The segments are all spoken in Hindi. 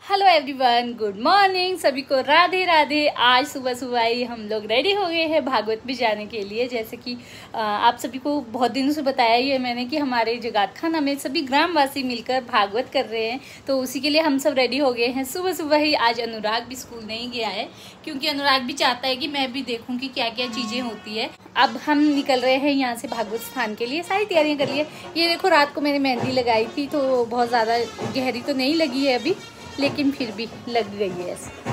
Hello everyone, good morning. सभी को राधे राधे। आज सुबह सुबह ही हम लोग रेडी हो गए हैं भागवत में जाने के लिए। जैसे कि आप सभी को बहुत दिनों से बताया ही है मैंने कि हमारे जगात खाना में सभी ग्रामवासी मिलकर भागवत कर रहे हैं, तो उसी के लिए हम सब रेडी हो गए हैं सुबह सुबह ही। आज अनुराग भी स्कूल नहीं गया है क्योंकि अनुराग भी चाहता है कि मैं भी देखूँ कि क्या क्या चीज़ें होती है। अब हम निकल रहे हैं यहाँ से भागवत स्थान के लिए। सारी तैयारियाँ कर लिए। ये देखो, रात को मैंने मेहंदी लगाई थी तो बहुत ज़्यादा गहरी तो नहीं लगी है अभी, लेकिन फिर भी लग गई है ऐसे।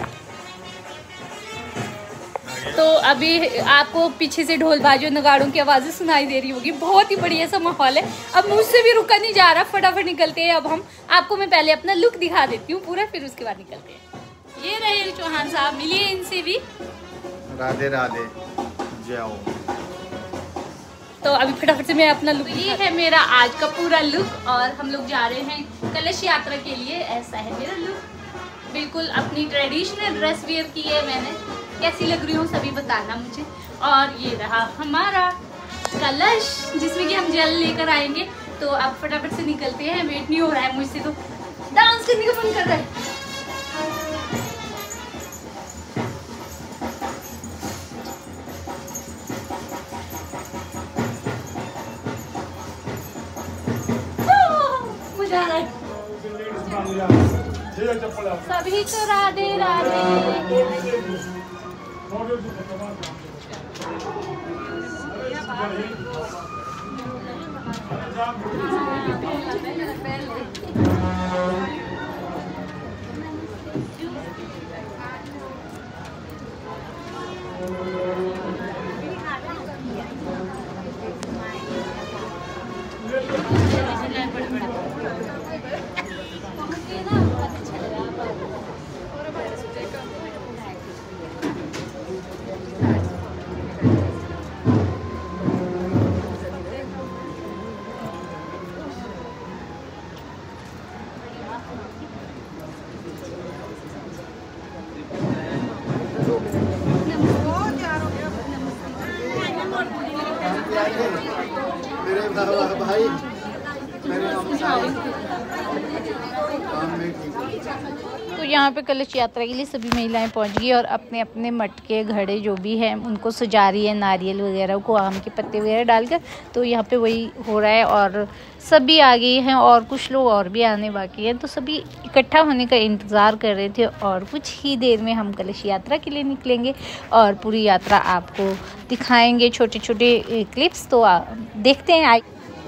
तो अभी आपको पीछे से ढोल बाजों नगाड़ों की आवाज़ें सुनाई दे रही होगी। बहुत ही बढ़िया सा माहौल है। अब मुझसे भी रुका नहीं जा रहा, फटाफट निकलते हैं। अब हम आपको मैं पहले अपना लुक दिखा देती हूँ पूरा, फिर उसके बाद निकलते हैं। ये रहे चौहान साहब, मिलिए इनसे भी। राधे राधे, जाओ। तो अभी फटाफट से मैं अपना लुक, ये है मेरा आज का पूरा लुक। और हम लोग जा रहे हैं कलश यात्रा के लिए। ऐसा है मेरा लुक, बिल्कुल अपनी ट्रेडिशनल ड्रेस वेयर की है मैंने। कैसी लग रही हूँ सभी बताना मुझे। और ये रहा हमारा कलश जिसमें कि हम जल लेकर आएंगे। तो अब फटाफट से निकलते हैं, वेट नहीं हो रहा है मुझसे, तो डांस करने का मन कर रहा है। सभी को राधे राधे। भाई तो यहाँ पे कलश यात्रा के लिए सभी महिलाएं पहुँच गई और अपने अपने मटके घड़े जो भी हैं उनको सजा रही है, नारियल वगैरह को, आम के पत्ते वगैरह डालकर। तो यहाँ पे वही हो रहा है और सभी आ गए हैं और कुछ लोग और भी आने बाकी हैं। तो सभी इकट्ठा होने का इंतज़ार कर रहे थे और कुछ ही देर में हम कलश यात्रा के लिए निकलेंगे और पूरी यात्रा आपको दिखाएंगे, छोटे छोटे क्लिप्स। तो देखते हैं।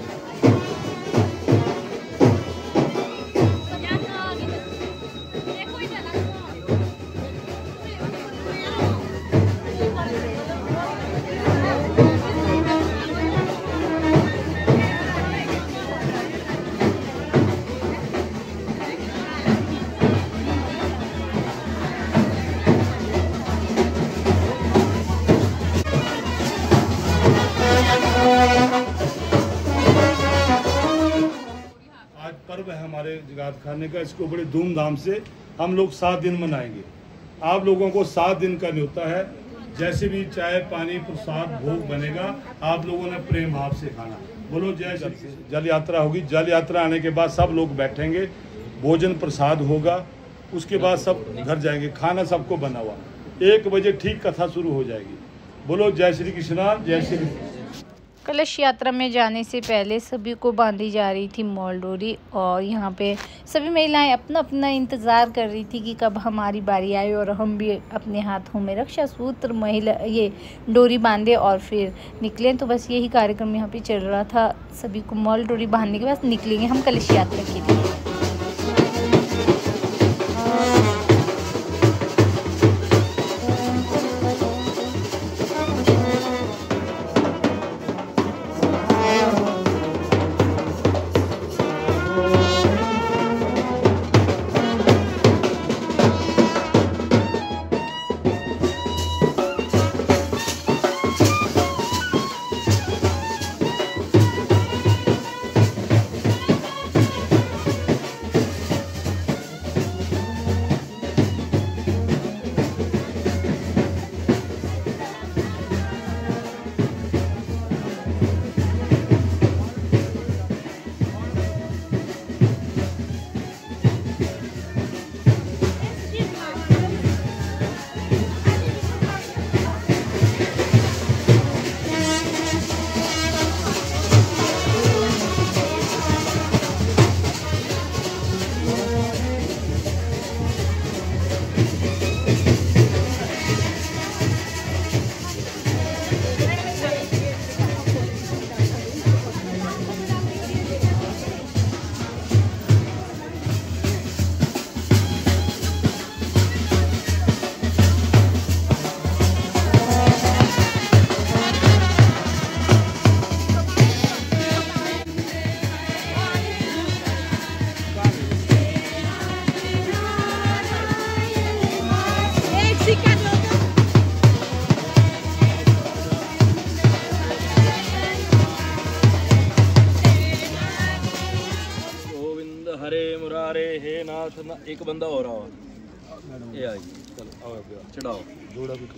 पर्व है हमारे जगात खाने का। इसको बड़े धूमधाम से हम लोग 7 दिन मनाएंगे। आप लोगों को 7 दिन का न्योता है। जैसे भी चाय पानी प्रसाद भोग बनेगा, आप लोगों ने प्रेम भाव से खाना। बोलो जय श्री। जल यात्रा होगी। जल यात्रा आने के बाद सब लोग बैठेंगे, भोजन प्रसाद होगा। उसके बाद सब घर जाएंगे। खाना सबको बना हुआ। 1 बजे ठीक कथा शुरू हो जाएगी। बोलो जय श्री कृष्णा, जय श्री। कलश यात्रा में जाने से पहले सभी को बांधी जा रही थी मॉल डोरी और यहाँ पे सभी महिलाएं अपना अपना इंतज़ार कर रही थी कि कब हमारी बारी आए और हम भी अपने हाथों में रक्षा सूत्र ये डोरी बांधे और फिर निकलें। तो बस यही कार्यक्रम यहाँ पे चल रहा था। सभी को मॉल डोरी बांधने के बाद निकलेंगे हम कलश यात्रा के लिए। साथ ना एक बंदा और आओ, ये आइए, चलो आओ चढ़ाओ जोड़ा भी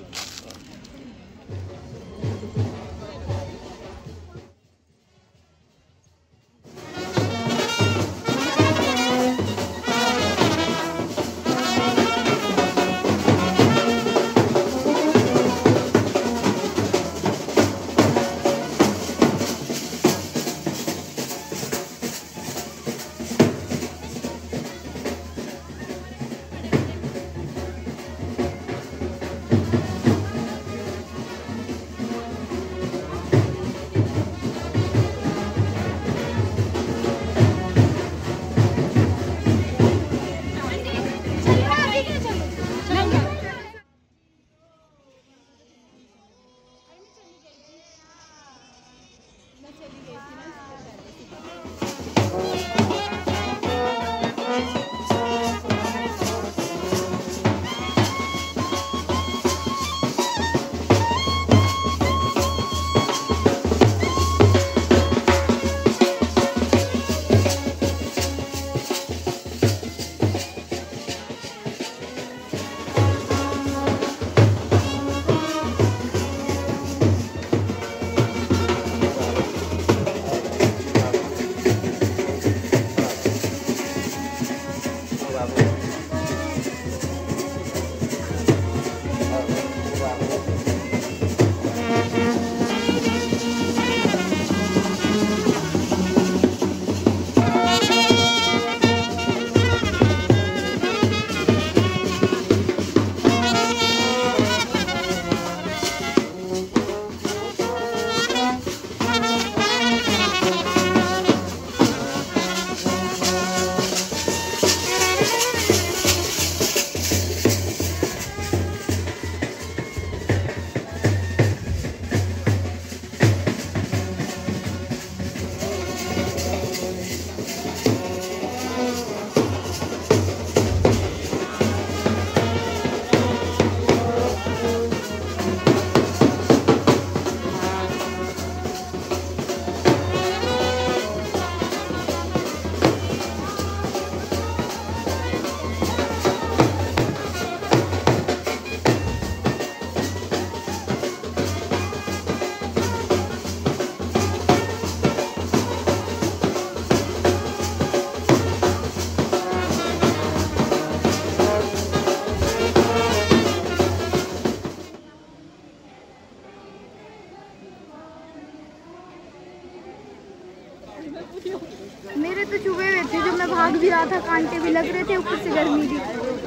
मेरे तो चुभे हुए थे, जब मैं भाग भी रहा था कांटे भी लग रहे थे, ऊपर से गर्मी थी।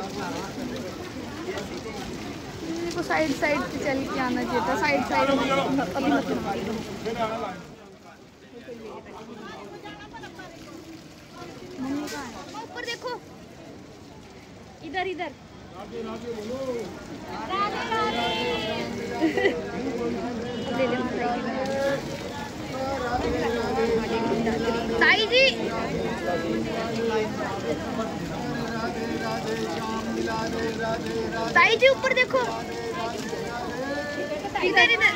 मेरे को साइड साइड से चल के आना चाहिए था, साइड साइड अभी ऊपर देखो, इधर इधर ले ले साई जी। साई जी ऊपर देखो, इधर इधर।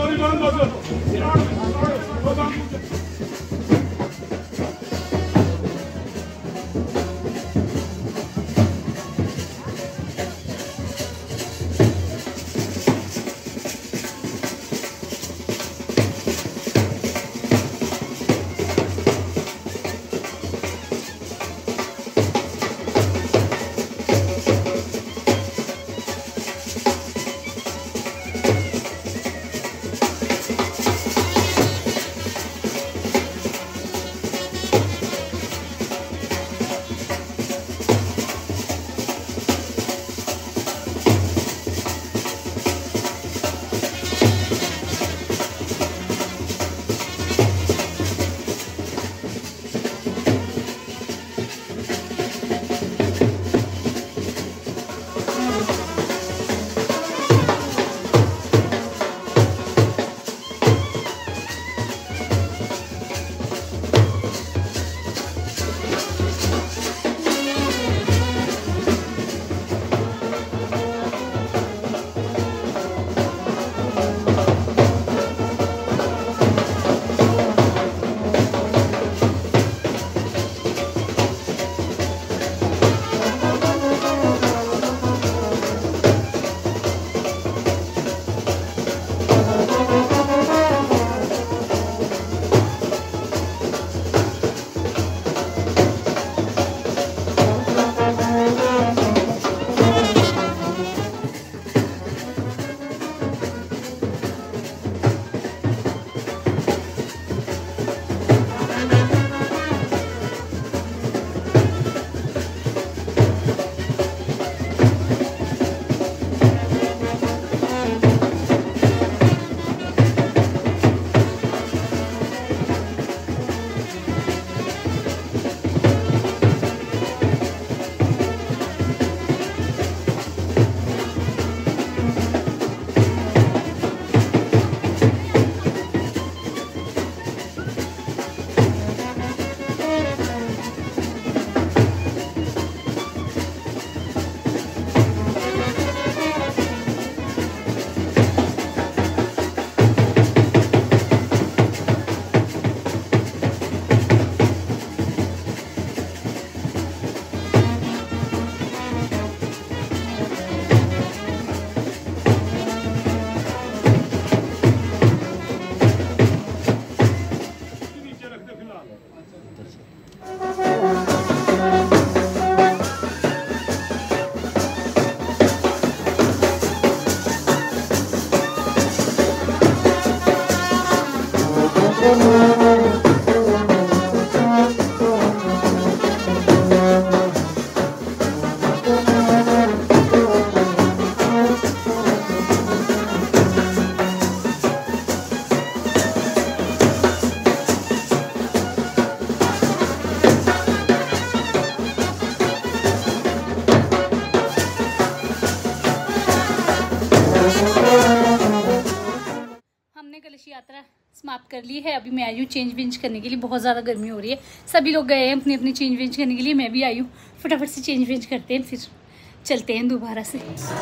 यात्रा समाप्त कर ली है। अभी मैं आई हूँ चेंज वेंज करने के लिए, बहुत ज़्यादा गर्मी हो रही है। सभी लोग गए हैं अपनी अपनी चेंज वेंज करने के लिए, मैं भी आई हूँ। फटाफट से चेंज वेंज करते हैं, फिर चलते हैं दोबारा से।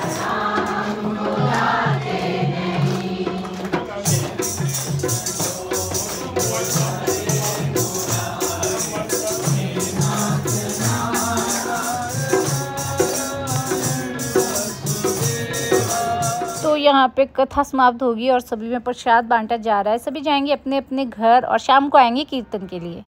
तो यहाँ पे कथा समाप्त होगी और सभी में प्रसाद बांटा जा रहा है। सभी जाएंगे अपने अपने घर और शाम को आएंगे कीर्तन के लिए।